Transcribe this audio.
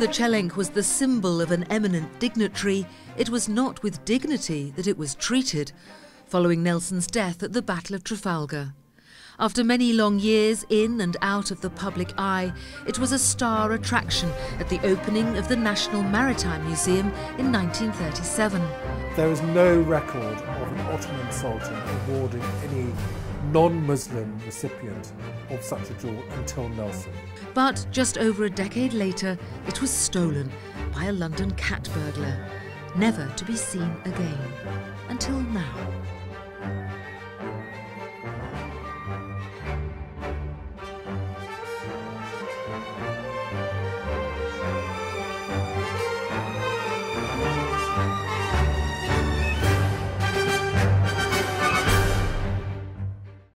chelengk was the symbol of an eminent dignitary, it was not with dignity that it was treated, following Nelson's death at the Battle of Trafalgar. After many long years in and out of the public eye, it was a star attraction at the opening of the National Maritime Museum in 1937. There is no record of an Ottoman Sultan awarding any non-Muslim recipient of such a jewel until Nelson. But just over a decade later, it was stolen by a London cat burglar, never to be seen again, until now.